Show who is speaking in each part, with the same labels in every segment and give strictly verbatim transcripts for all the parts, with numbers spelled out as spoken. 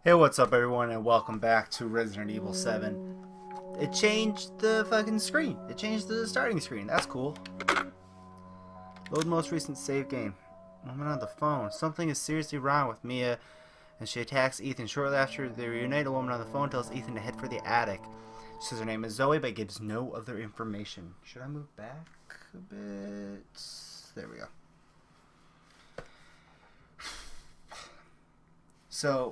Speaker 1: Hey, what's up everyone, and welcome back to Resident Evil seven. It changed the fucking screen. It changed the starting screen. That's cool. Load most recent save game. Woman on the phone. Something is seriously wrong with Mia, and she attacks Ethan. Shortly after they reunite, a woman on the phone tells Ethan to head for the attic. She says her name is Zoe, but gives no other information. Should I move back a bit? There we go. So,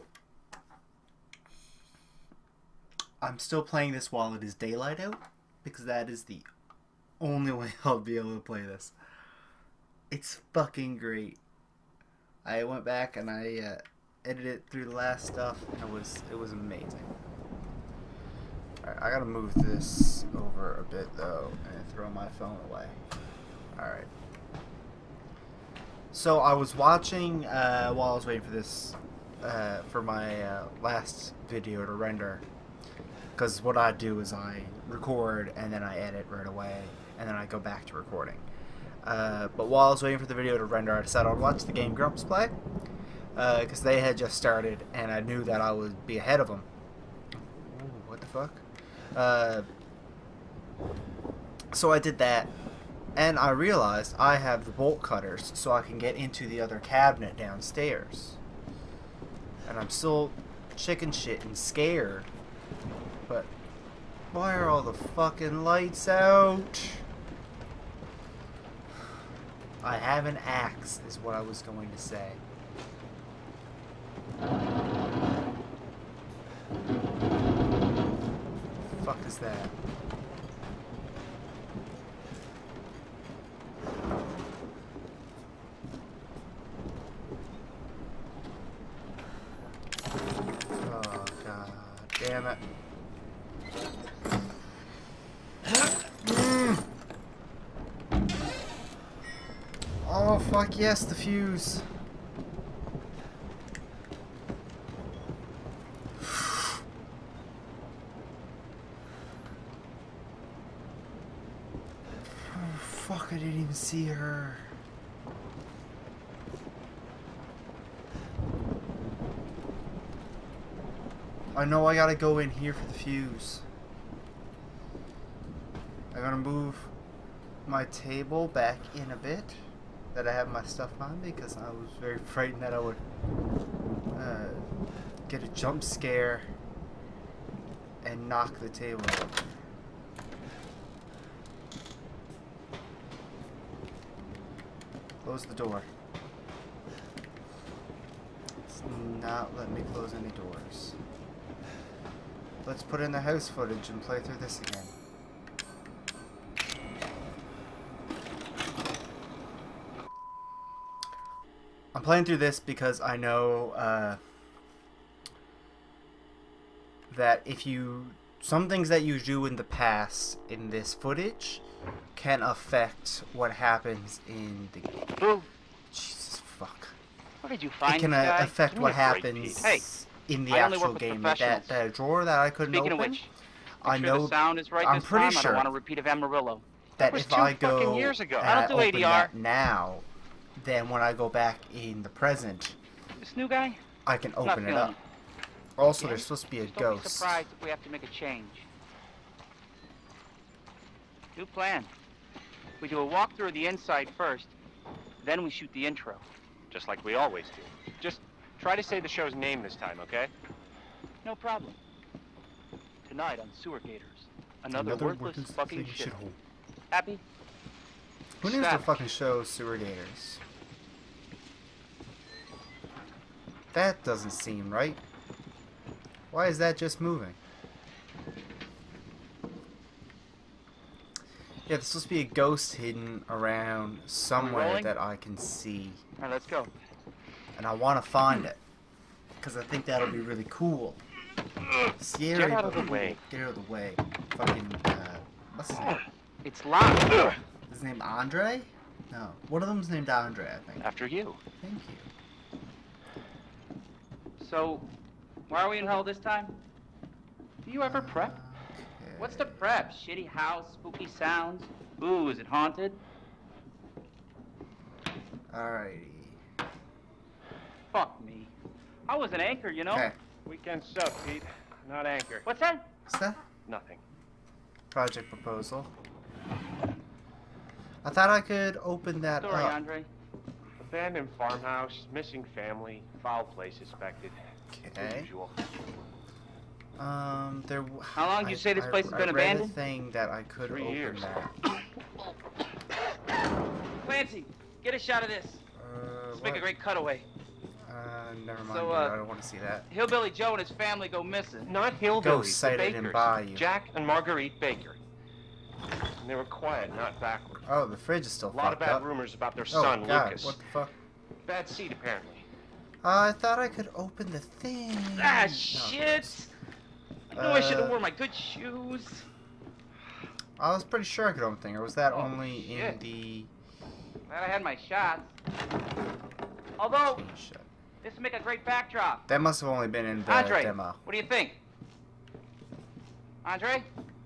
Speaker 1: I'm still playing this while it is daylight out, because that is the only way I'll be able to play this. It's fucking great. I went back and I uh, edited through the last stuff, and it was it was amazing. Alright, I gotta move this over a bit though, and throw my phone away. Alright. So I was watching uh, while I was waiting for this, uh, for my uh, last video to render. Because what I do is I record and then I edit right away, and then I go back to recording. Uh, but while I was waiting for the video to render, I decided I'd watch the Game Grumps play. Because uh, they had just started, and I knew that I would be ahead of them. Ooh, what the fuck? Uh, so I did that, and I realized I have the bolt cutters, so I can get into the other cabinet downstairs. And I'm still chicken shit and scared. But why are all the fucking lights out? I have an axe, is what I was going to say. The fuck is that? Oh god damn it. Oh fuck yes, the fuse. Oh fuck, I didn't even see her. I know I gotta go in here for the fuse. I'm gonna move my table back in a bit that I have my stuff on, because I was very frightened that I would uh, get a jump scare and knock the table over. Close the door. It's not letting me close any doors. Let's put in the house footage and play through this again. I'm playing through this because I know uh, that if you... some things that you do in the past in this footage can affect what happens in the...
Speaker 2: Ooh.
Speaker 1: Jesus fuck.
Speaker 2: Where did you find
Speaker 1: It can
Speaker 2: this
Speaker 1: uh,
Speaker 2: guy?
Speaker 1: affect
Speaker 2: Give me
Speaker 1: what
Speaker 2: a break,
Speaker 1: happens
Speaker 2: Pete. Hey,
Speaker 1: in the
Speaker 2: I only
Speaker 1: actual
Speaker 2: work with
Speaker 1: game. Like that,
Speaker 2: professionals.
Speaker 1: that drawer that I couldn't
Speaker 2: Speaking
Speaker 1: open,
Speaker 2: of which,
Speaker 1: I
Speaker 2: make sure
Speaker 1: know...
Speaker 2: the sound is right
Speaker 1: I'm
Speaker 2: this
Speaker 1: pretty
Speaker 2: time.
Speaker 1: sure
Speaker 2: I don't want a repeat of Amarillo.
Speaker 1: that
Speaker 2: That was
Speaker 1: if
Speaker 2: two
Speaker 1: I
Speaker 2: fucking
Speaker 1: go
Speaker 2: years ago.
Speaker 1: Uh,
Speaker 2: I don't do
Speaker 1: open
Speaker 2: A D R.
Speaker 1: that now, then when I go back in the present,
Speaker 2: This new guy?
Speaker 1: I can
Speaker 2: Not
Speaker 1: open it
Speaker 2: feeling
Speaker 1: up.
Speaker 2: it.
Speaker 1: Also,
Speaker 2: Yeah?
Speaker 1: there's supposed to be a
Speaker 2: Just don't be
Speaker 1: ghost.
Speaker 2: surprised if we have to make a change. New plan. We do a walkthrough of the inside first, then we shoot the intro.
Speaker 3: Just like we always do. Just try to say the show's name this time, okay?
Speaker 2: No problem. Tonight on Sewer Gators. Another,
Speaker 1: Another
Speaker 2: worthless,
Speaker 1: worthless
Speaker 2: fucking
Speaker 1: fucking
Speaker 2: shit.
Speaker 1: shithole.
Speaker 2: Happy?
Speaker 1: Who names the
Speaker 2: Savage.
Speaker 1: fucking show Sewer Gators? That doesn't seem right. Why is that just moving? Yeah, there's supposed to be a ghost hidden around somewhere
Speaker 2: rolling?
Speaker 1: that I can see.
Speaker 2: Alright, let's go.
Speaker 1: And I want to find it. Because I think that'll be really cool. Scary,
Speaker 3: Get out of
Speaker 1: but
Speaker 3: the way.
Speaker 1: Get out of the way. Fucking, uh, what's his name?
Speaker 2: It's locked.
Speaker 1: Is his name Andre? No. One of them's named Andre, I think.
Speaker 3: After you.
Speaker 1: Thank you.
Speaker 2: So, why are we in hell this time? Do you ever prep?
Speaker 1: Okay.
Speaker 2: What's the prep? Shitty house, spooky sounds? Ooh, is it haunted?
Speaker 1: Alrighty.
Speaker 2: Fuck me. I was an anchor, you know?
Speaker 1: Okay.
Speaker 3: Weekend sub, Pete. Not anchor.
Speaker 2: What's that?
Speaker 1: What's that?
Speaker 3: Nothing.
Speaker 1: Project proposal. I thought I could open that
Speaker 2: Sorry,
Speaker 1: up.
Speaker 2: Andre.
Speaker 3: Abandoned farmhouse, missing family, foul play suspected.
Speaker 1: Okay.
Speaker 3: As usual.
Speaker 1: Um, there.
Speaker 2: How long did you
Speaker 1: I-
Speaker 2: say this
Speaker 1: I-
Speaker 2: place has
Speaker 1: I
Speaker 2: been
Speaker 1: read
Speaker 2: abandoned?
Speaker 1: a thing that I could
Speaker 3: Three
Speaker 1: open
Speaker 3: years.
Speaker 1: that.
Speaker 2: Clancy, get a shot of this.
Speaker 1: Uh,
Speaker 2: Let's make a
Speaker 1: what?
Speaker 2: great cutaway.
Speaker 1: Uh, never mind.
Speaker 2: So,
Speaker 1: dude,
Speaker 2: uh,
Speaker 1: I don't want to see that.
Speaker 2: Hillbilly Joe and his family go missing.
Speaker 3: Not
Speaker 1: Go
Speaker 3: hillbillies, the
Speaker 1: sighted and
Speaker 3: Bakers.
Speaker 1: by you.
Speaker 3: Jack and Marguerite Baker. And they were quiet, not backward.
Speaker 1: Oh, the fridge is still
Speaker 3: A lot of
Speaker 1: fucked
Speaker 3: bad
Speaker 1: up.
Speaker 3: rumors about their
Speaker 1: Oh
Speaker 3: son,
Speaker 1: God,
Speaker 3: Lucas.
Speaker 1: what the fuck?
Speaker 3: Bad seed, apparently.
Speaker 1: Uh, I thought I could open the thing.
Speaker 2: Ah,
Speaker 1: No,
Speaker 2: shit! I knew I should have
Speaker 1: Uh,
Speaker 2: worn my good shoes.
Speaker 1: I was pretty sure I could open the thing, or was that
Speaker 2: Oh,
Speaker 1: only in
Speaker 2: shit.
Speaker 1: the?
Speaker 2: Glad I had my shots. Although,
Speaker 1: Shit.
Speaker 2: this would make a great backdrop.
Speaker 1: That must have only been in the
Speaker 2: Andre,
Speaker 1: demo.
Speaker 2: what do you think? Andre?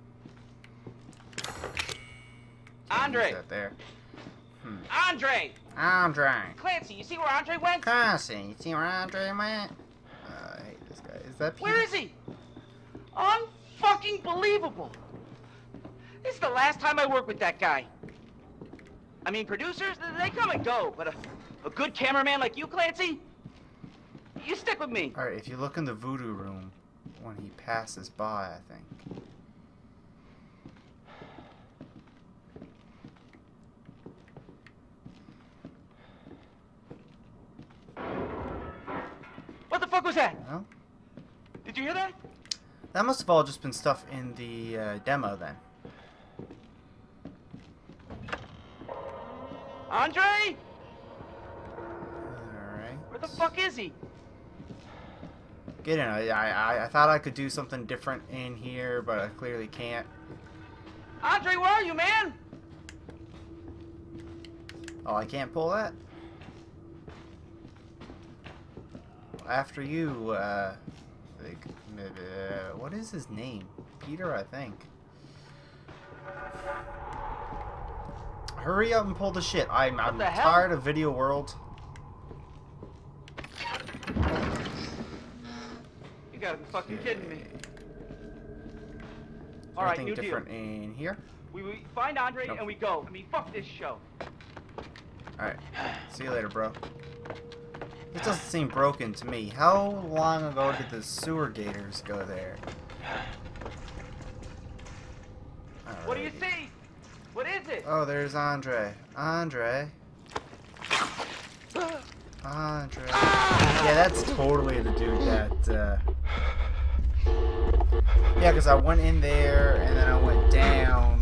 Speaker 1: Can't
Speaker 2: Andre!
Speaker 1: use that there. Hmm.
Speaker 2: Andre!
Speaker 1: Andre.
Speaker 2: Clancy, you see where Andre went?
Speaker 1: Cassie, you see where Andre went? Uh, I hate this guy. Is that Peter?
Speaker 2: Where is he? Unfucking believable. This is the last time I work with that guy. I mean, producers, they come and go, but a, a good cameraman like you, Clancy, you stick with me.
Speaker 1: Alright, if you look in the voodoo room when he passes by, I think.
Speaker 2: What the fuck was that?
Speaker 1: No?
Speaker 2: Did you hear that?
Speaker 1: That must have all just been stuff in the uh, demo then.
Speaker 2: Andre?
Speaker 1: Alright.
Speaker 2: Where the fuck is he?
Speaker 1: Get in. I, I, I thought I could do something different in here, but I clearly can't.
Speaker 2: Andre, where are you, man?
Speaker 1: Oh, I can't pull that? After you, uh... like, uh, what is his name? Peter, I think. Hurry up and pull the shit. I'm, I'm
Speaker 2: the hell?
Speaker 1: tired of Video World.
Speaker 2: You gotta be fucking kidding me. All right,
Speaker 1: Anything
Speaker 2: new deal.
Speaker 1: different in here?
Speaker 2: We, we find Andre
Speaker 1: Nope.
Speaker 2: and we go. I mean, fuck this show.
Speaker 1: Alright. See you later, bro. This doesn't seem broken to me. How long ago did the sewer gators go there?
Speaker 2: What do you
Speaker 1: Alrighty.
Speaker 2: see? What is it?
Speaker 1: Oh, there's Andre. Andre. Andre. Yeah, that's totally the dude that, uh... yeah, because I went in there, and then I went down.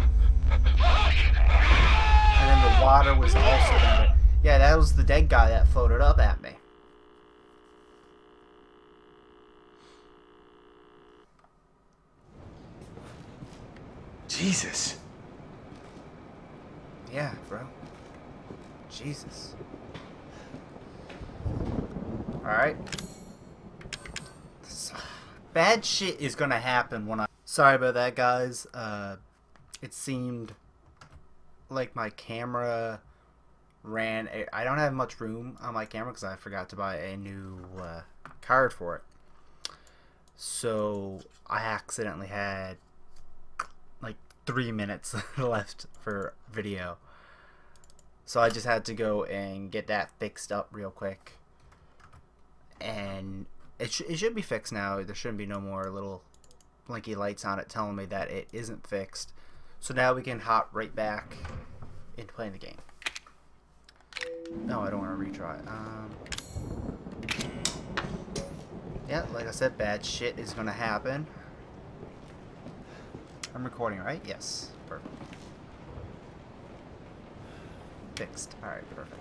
Speaker 1: And then the water was also down there. Yeah, that was the dead guy that floated up at me.
Speaker 4: Jesus.
Speaker 1: Yeah, bro. Jesus. Alright. Bad shit is gonna happen when I... Sorry about that, guys. Uh, it seemed like my camera ran... A... I don't have much room on my camera because I forgot to buy a new uh, card for it. So, I accidentally had like three minutes left for video. So I just had to go and get that fixed up real quick. And it, sh it should be fixed now. There shouldn't be no more little blinky lights on it telling me that it isn't fixed. So now we can hop right back into playing the game. No, I don't want to retry. Um, yeah, like I said, bad shit is going to happen. I'm recording, right? Yes. Perfect. Fixed. Alright, perfect.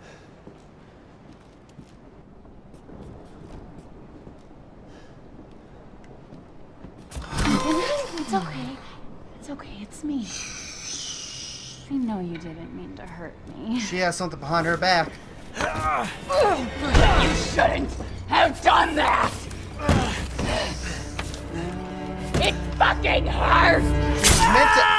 Speaker 5: It's okay. It's okay. It's me. I know you didn't mean to hurt me.
Speaker 1: She has something behind her back.
Speaker 5: You shouldn't have done that! It fucking hurts!
Speaker 1: Meant to...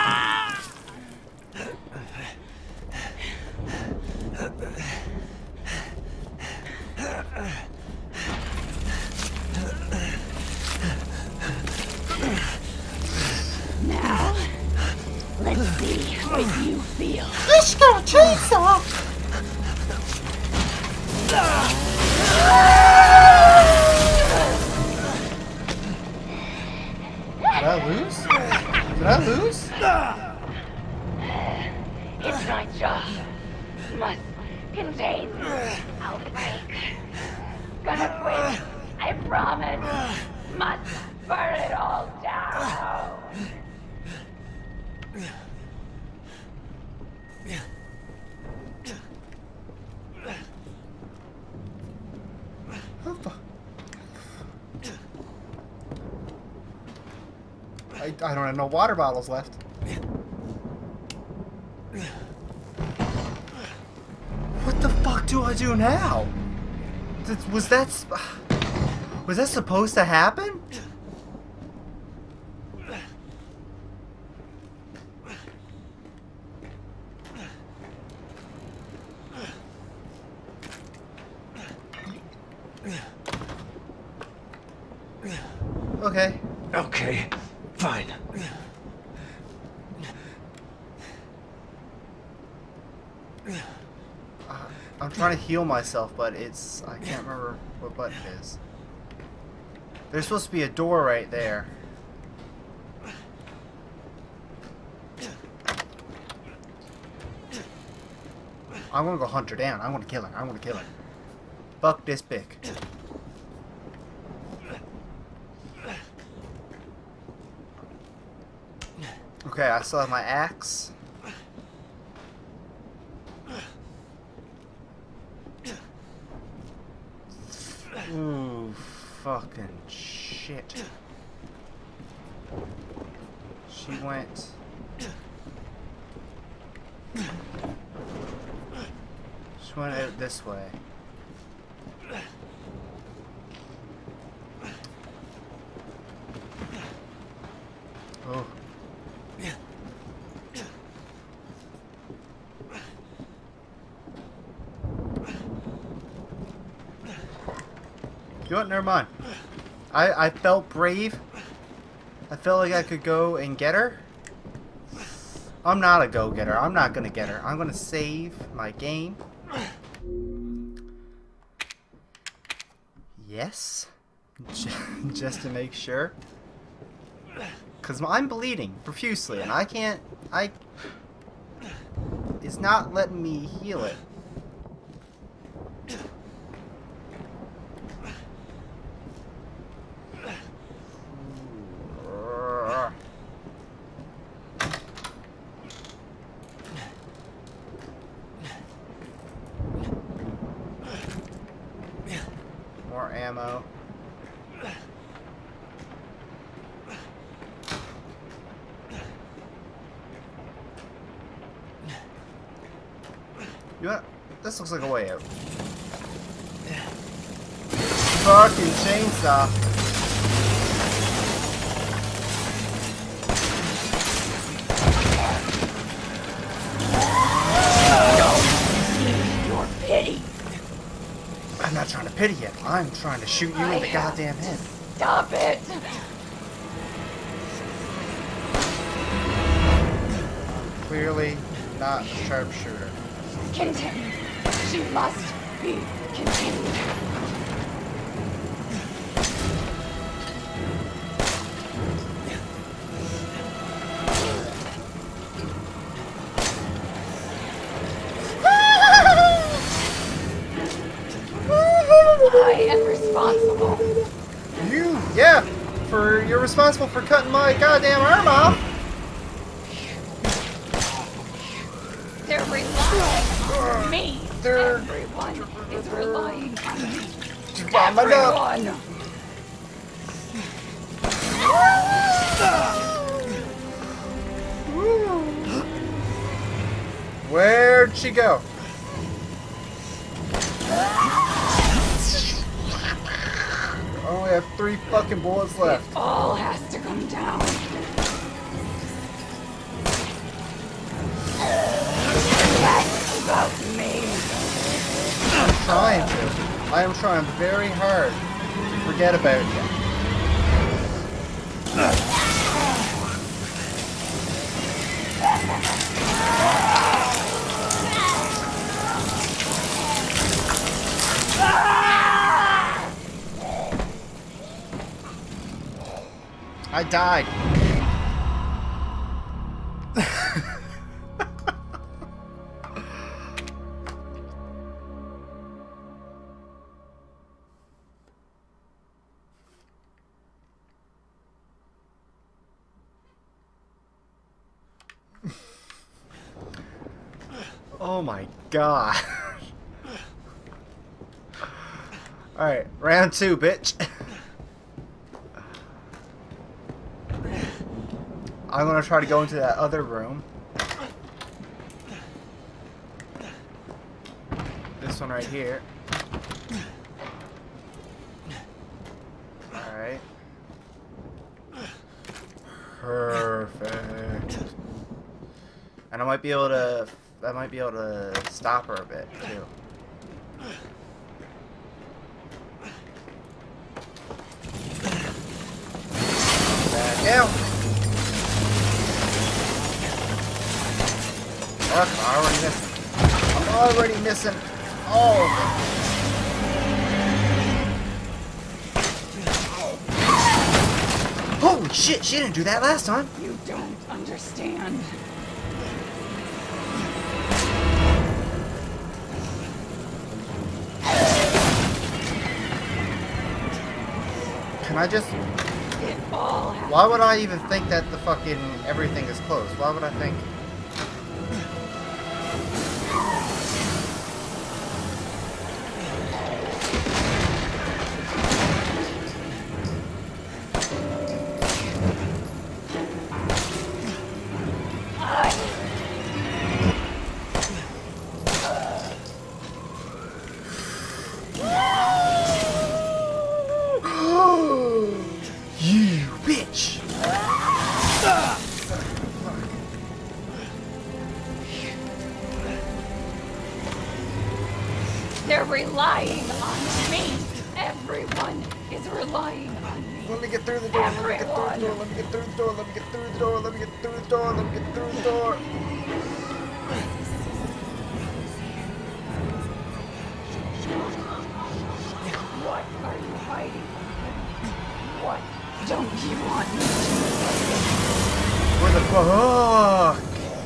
Speaker 5: what you feel.
Speaker 1: Let's go, chainsaw! Did I lose? Did I lose?
Speaker 5: It's my job. Must contain outbreak. Gonna quit. I promise. Must burn it all down.
Speaker 1: I, I don't have no water bottles left. What the fuck do I do now? Th- Was that... sp- Was that supposed to happen? Okay.
Speaker 4: Okay, fine.
Speaker 1: Uh, I'm trying to heal myself, but it's... I can't remember what button it is. There's supposed to be a door right there. I'm gonna go hunt her down. I'm gonna kill her. I'm gonna kill her. Fuck this bitch. Okay, I still have my axe. Ooh, fucking shit. She went. She went out this way. Oh. You know what? Never mind. I, I felt brave. I felt like I could go and get her. I'm not a go-getter. I'm not gonna get her. I'm gonna save my game. Yes. Just to make sure. Because I'm bleeding profusely and I can't... I... It's not letting me heal it. More ammo. You know what? This looks like a way out. Fucking chainsaw.
Speaker 5: Your pity.
Speaker 1: I'm not trying to pity you. I'm trying to shoot you in the goddamn head.
Speaker 5: Stop it.
Speaker 1: Clearly not a sharpshooter.
Speaker 5: Contained. She must be contained. I am responsible.
Speaker 1: You, yeah, for you're responsible for cutting my goddamn arm off.
Speaker 5: They're relying on me.
Speaker 1: They're
Speaker 5: Everyone is relying on me.
Speaker 1: Bomb it up.
Speaker 5: Everyone.
Speaker 1: Where'd she go? I only have three fucking bullets left.
Speaker 5: It all has to come down. That's about me.
Speaker 1: I'm trying to. I am trying very hard to forget about you. I died. Oh my god. Alright, round two, bitch. I'm gonna try to go into that other room. This one right here. Alright. Perfect. And I might be able to I might be able to stop her a bit too. Back down. Fuck, I'm already missing. I'm already missing all of it. Holy shit, she didn't do that last time.
Speaker 5: You don't understand.
Speaker 1: Can I just...
Speaker 5: It all happened.
Speaker 1: Why would I even think that the fucking everything is closed? Why would I think... You bitch!
Speaker 5: They're relying on me. Everyone is relying on me.
Speaker 1: Let me get through the door, let me get through the door, let me get through the door, let me get through the door, let me get through the door, let me get through the door.
Speaker 5: What are you hiding? What don't you want me to
Speaker 1: Where the fuck?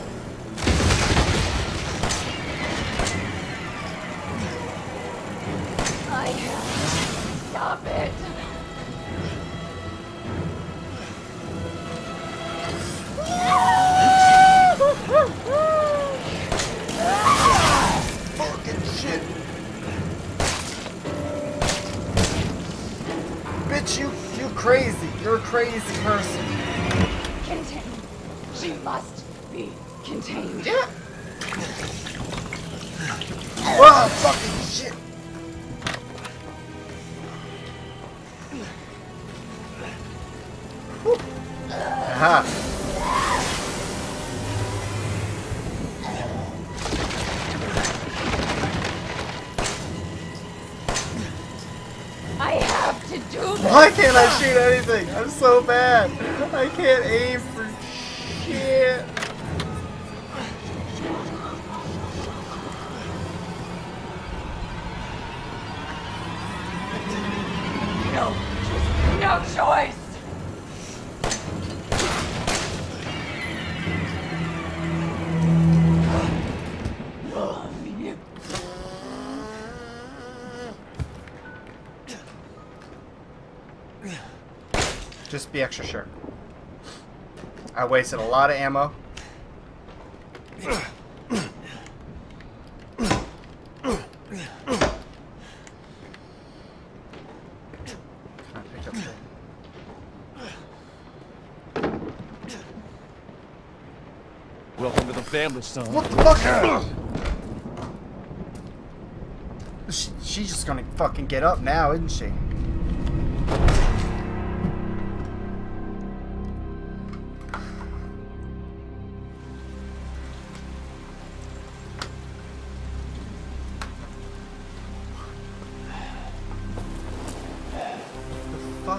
Speaker 5: I have to stop it.
Speaker 1: Fucking shit. Bitch, you, you crazy. You're a crazy person.
Speaker 5: Contained. She must be contained.
Speaker 1: Yeah. Oh, fucking shit. Whew. Aha.
Speaker 5: I have to do this.
Speaker 1: Why can't I shoot anything? I'm so bad. I can't aim for shit.
Speaker 5: No, no choice.
Speaker 1: Just be extra sure. I wasted a lot of ammo. Can I pick up the...
Speaker 4: Welcome to the family, son.
Speaker 1: What the fuck? She, she's just gonna fucking get up now, isn't she? Fuck.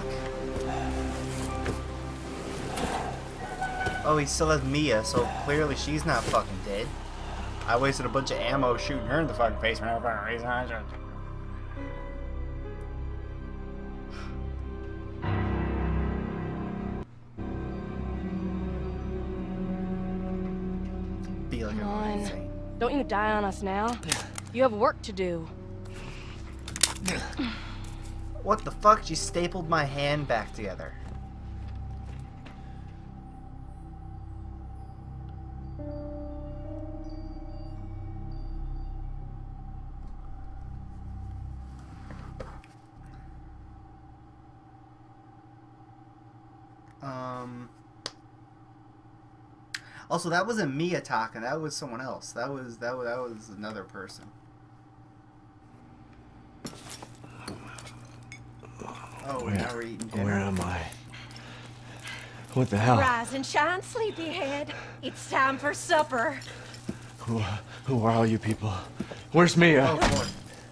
Speaker 1: Oh, he still has Mia, so clearly she's not fucking dead. I wasted a bunch of ammo shooting her in the fucking face for no fucking reason. I just... feel like
Speaker 5: Come
Speaker 1: I'm going
Speaker 5: on.
Speaker 1: insane.
Speaker 5: Don't you die on us now. You have work to do.
Speaker 1: What the fuck? She stapled my hand back together. Um. Also, that wasn't me attacking. That was someone else. That was that was that was another person. Oh,
Speaker 4: Where-
Speaker 1: now we're eating dinner.
Speaker 4: Where am I? What the hell?
Speaker 6: Rise and shine, sleepyhead. It's time for supper.
Speaker 4: Who, who are all you people? Where's Mia?
Speaker 1: Oh, boy.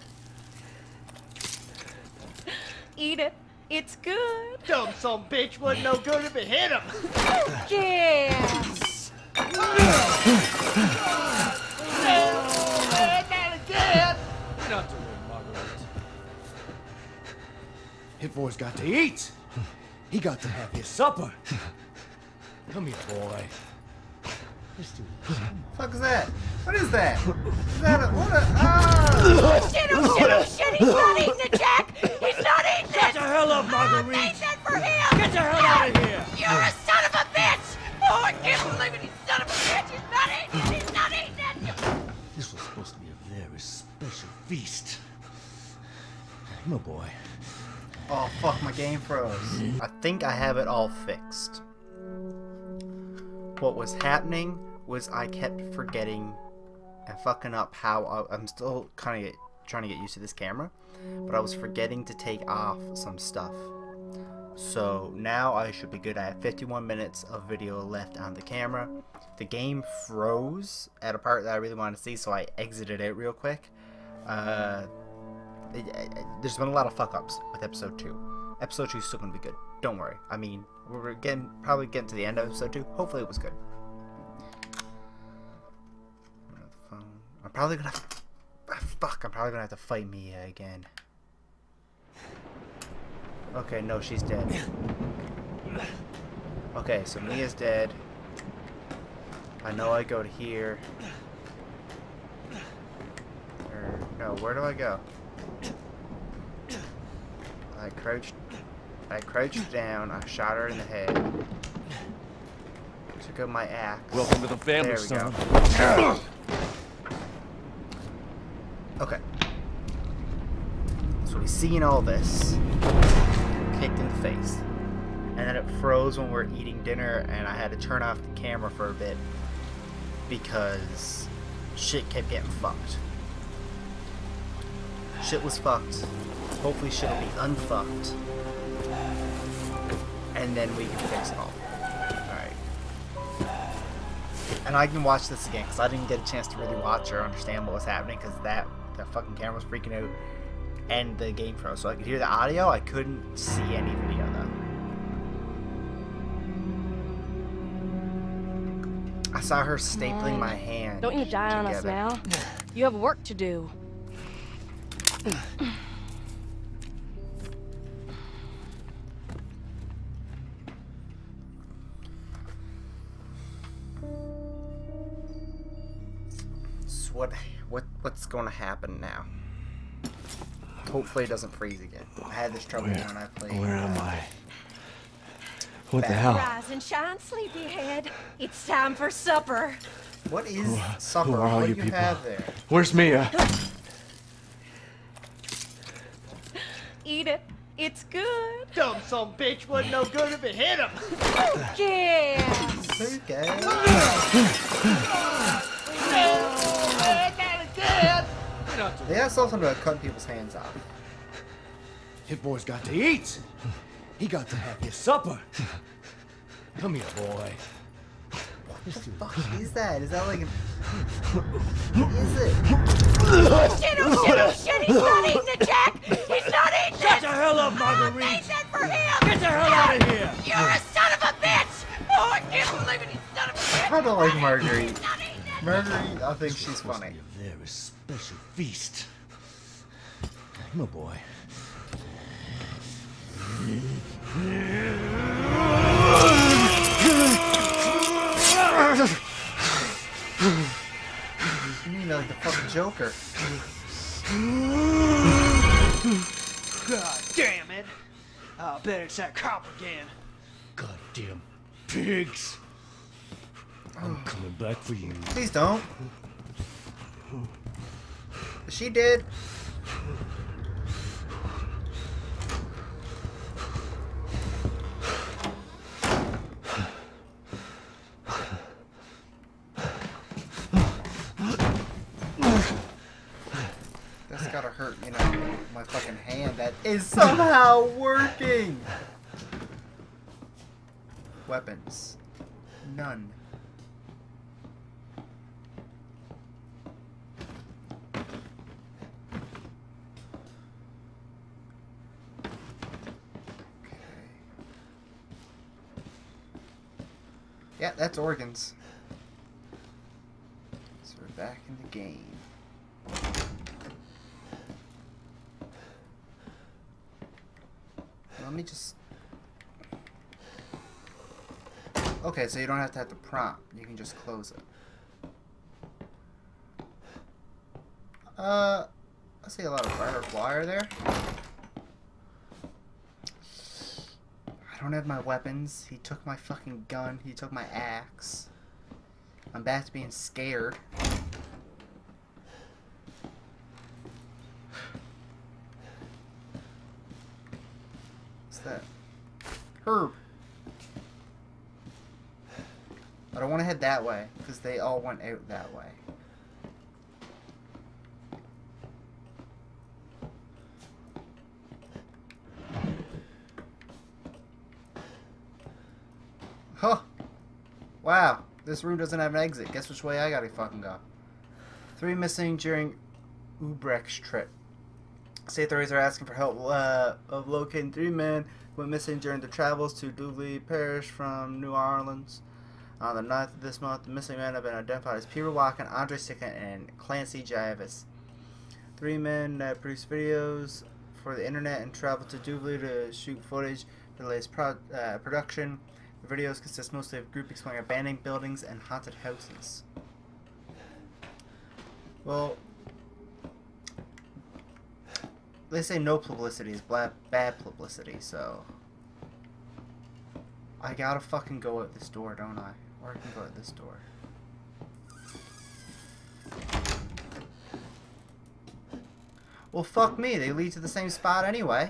Speaker 6: Eat it. It's good.
Speaker 7: Dumb son of a bitch wasn't no good if it hit him.
Speaker 6: Yes.
Speaker 7: Not to worry, Marguerite. Hit boy's got to eat. He got to have his supper. Come here, boy. Let's do this.
Speaker 1: Fuck is that? What is that? Is that a what a ah!
Speaker 6: Shit, oh shit, oh shit, he's not eating it, Jack! He's not eating
Speaker 7: Get
Speaker 6: it!
Speaker 7: the hell up,
Speaker 6: I
Speaker 7: Marguerite!
Speaker 6: made that for him!
Speaker 7: Get the hell out of here!
Speaker 6: You're a son of a bitch! Oh, I can't believe it, you son of a bitch! He's not eating it! He's not eating it!
Speaker 7: This was supposed to be a very special feast. Come on, boy.
Speaker 1: Oh fuck, my game froze. I think I have it all fixed. What was happening was I kept forgetting and fucking up how I, I'm still kind of trying to get used to this camera, but I was forgetting to take off some stuff. So now I should be good. I have fifty-one minutes of video left on the camera. The game froze at a part that I really wanted to see, so I exited it real quick. Uh, it, it, there's been a lot of fuck ups with episode two. Episode two is still gonna be good. Don't worry. I mean, we're getting probably getting to the end of episode two. Hopefully it was good. I'm probably gonna have to, ah, fuck, I'm probably gonna have to fight Mia again. Okay, no, she's dead. Okay, so Mia's dead. I know I go to here. Or, no, where do I go? I crouched, I crouched down, I shot her in the head. Took out my axe.
Speaker 4: Welcome to the family,
Speaker 1: There we
Speaker 4: son.
Speaker 1: go. Okay. So we seen all this. Kicked in the face. And then it froze when we were eating dinner and I had to turn off the camera for a bit because shit kept getting fucked. Shit was fucked. Hopefully shit will be unfucked. And then we can fix it all. Alright. And I can watch this again because I didn't get a chance to really watch or understand what was happening because that that fucking camera was freaking out and the game froze. So I could hear the audio, I couldn't see any video though. I saw her stapling my hand.
Speaker 5: Don't you die on us
Speaker 1: together.
Speaker 5: now. You have work to do.
Speaker 1: So what what what's going to happen now? Hopefully it doesn't freeze again. I had this trouble
Speaker 4: Where,
Speaker 1: when I played.
Speaker 4: where am
Speaker 1: uh,
Speaker 4: I? What the
Speaker 1: Back.
Speaker 4: hell?
Speaker 6: Rise and shine, sleepyhead. It's time for supper.
Speaker 1: What is supper?
Speaker 4: who are all
Speaker 1: what
Speaker 4: you
Speaker 1: do you
Speaker 4: people?
Speaker 1: have there?
Speaker 4: Where's Mia?
Speaker 6: Eat it. It's good.
Speaker 7: Dumb son of a bitch wasn't no good if it hit him.
Speaker 6: Yes.
Speaker 1: Okay. They have something about cutting people's hands off.
Speaker 7: Hit boy's got to eat. He got to have his supper. Come here, boy.
Speaker 1: What the fuck is that? Is that like an... What is it?
Speaker 6: Shit, oh shit, oh shit, he's not eating it, Jack! He's not eating
Speaker 7: Shut
Speaker 6: it!
Speaker 7: the hell up,
Speaker 6: I
Speaker 7: Marguerite!
Speaker 6: made that for him!
Speaker 7: Get the hell out of here!
Speaker 6: You're a son of a bitch! Oh, I can't believe it, you son of a bitch!
Speaker 1: I don't like Marguerite.
Speaker 6: He's not eating it!
Speaker 1: Marguerite, I think
Speaker 7: This was
Speaker 1: she's
Speaker 7: supposed
Speaker 1: funny.
Speaker 7: to be a very special feast. Come on, boy.
Speaker 1: Joker.
Speaker 7: God damn it! I'll bet it's that cop again. Goddamn pigs! I'm coming back for you.
Speaker 1: Please don't. She did. That's gotta hurt, you know, my fucking hand that is somehow working. Weapons. None. Yeah, that's organs. So we're back in the game. Let me just... Okay, so you don't have to have the prompt. You can just close it. Uh, I see a lot of barbed wire there. I don't have my weapons. He took my fucking gun. He took my axe. I'm back to being scared. What's that? Herb. I don't want to head that way because they all went out that way. Huh. Wow. This room doesn't have an exit. Guess which way I gotta fucking go. Three missing during Ubrecht's trip. State authorities are asking for help uh, of locating three men who went missing during their travels to Duvley Parish from New Orleans. On the ninth of this month, the missing men have been identified as Peter Walken, Andre Sicken, and Clancy Javis. Three men uh, produced videos for the internet and traveled to Duvley to shoot footage for the latest pro uh, production. The videos consist mostly of a group exploring abandoned buildings and haunted houses. Well, they say no publicity is bad, bad publicity, so I gotta fucking go out this door, don't I? Or I can go out this door. Well, fuck me, they lead to the same spot anyway.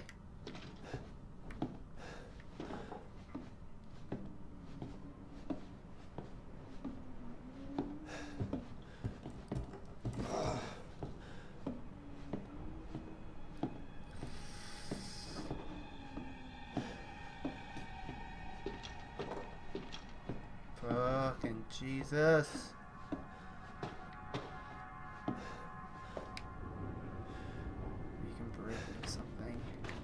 Speaker 1: Fucking Jesus. We can break something.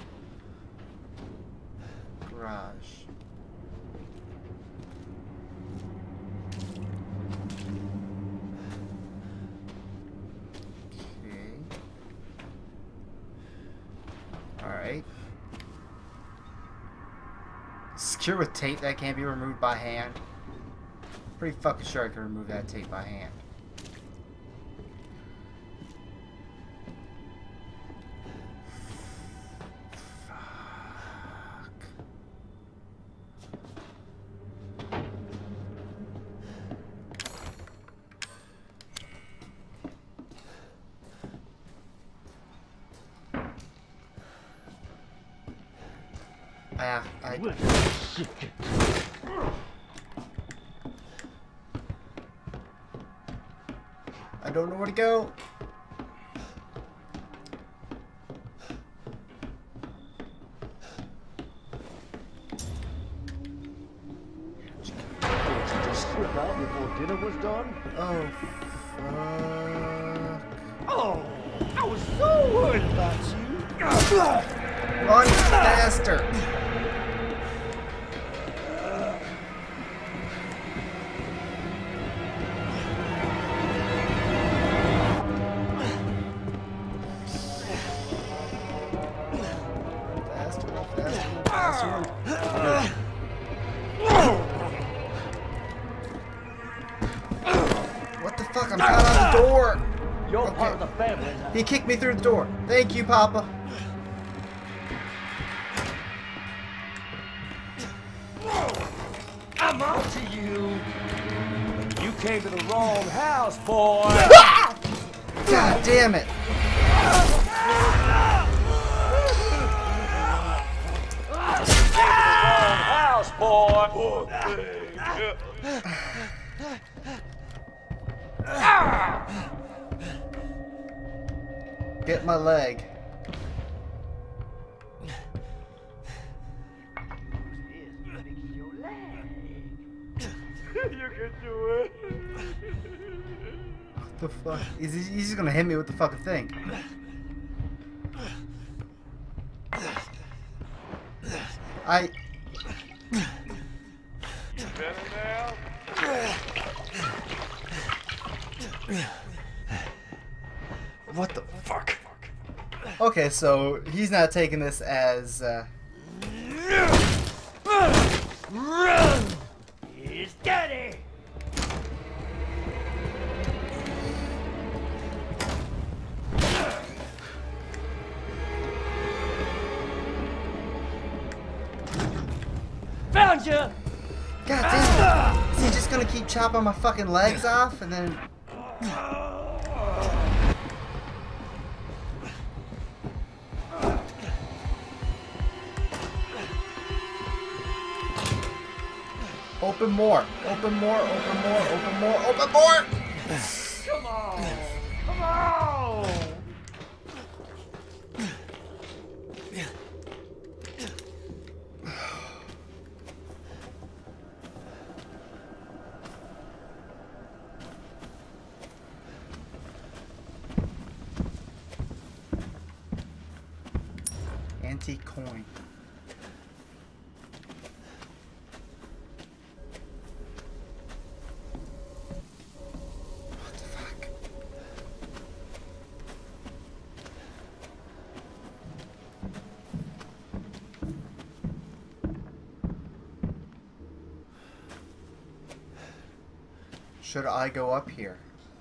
Speaker 1: Garage. Okay. Alright. Secure with tape that can't be removed by hand. Pretty fucking sure I can remove that tape by hand. Fuck. I, I, I don't know where to go.
Speaker 7: Just slip out before dinner was done?
Speaker 1: Oh, fuck.
Speaker 7: Oh, I was so worried about you.
Speaker 1: Run faster. What the fuck? I'm caught on the door.
Speaker 7: You're
Speaker 1: Okay.
Speaker 7: part of the family now.
Speaker 1: He kicked me through the door. Thank you, Papa.
Speaker 7: I'm on to you. You came to the wrong house, boy.
Speaker 1: God damn it.
Speaker 7: Wrong house, boy.
Speaker 1: Get my leg. What the fuck? He's, he's just gonna hit me with the fucking thing. I. What the fuck? Okay, so he's not taking this as. Uh...
Speaker 7: Run! He's daddy. Found you.
Speaker 1: God damn it! Is he just gonna keep chopping my fucking legs off and then? Open more! Open more! Open more! Open more! Open more!
Speaker 7: Come on. Come on.
Speaker 1: Antique coin. What the fuck? Should I go up here?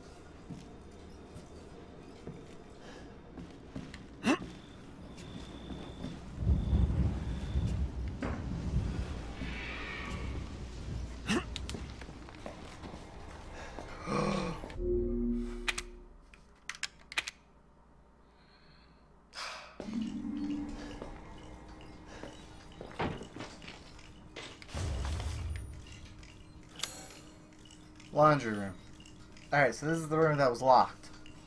Speaker 1: Laundry room. Alright, so this is the room that was locked.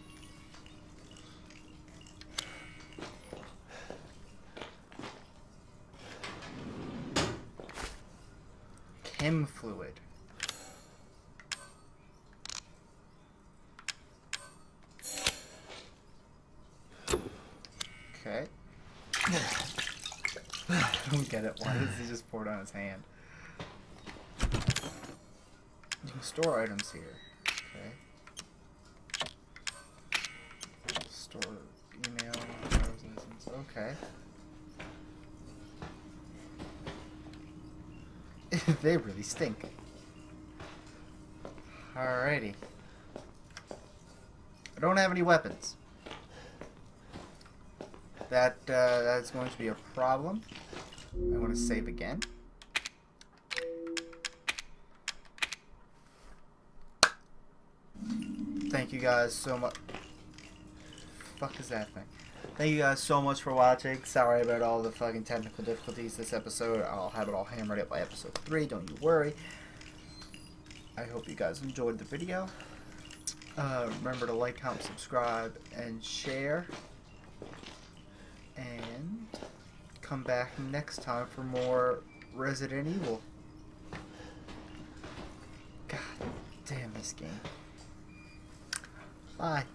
Speaker 1: Chem fluid. Okay. I don't get it. Why does he just pour it on his hand? You can store items here. Okay. Store email, driver's license. Okay. They really stink. Alrighty. I don't have any weapons. That uh, that's going to be a problem. I want to save again. Thank you guys so much. Fuck is that thing? Thank you guys so much for watching. Sorry about all the fucking technical difficulties this episode. I'll have it all hammered out by episode three. Don't you worry. I hope you guys enjoyed the video. Uh, remember to like, comment, subscribe, and share. And come back next time for more Resident Evil. God damn this game. Bye.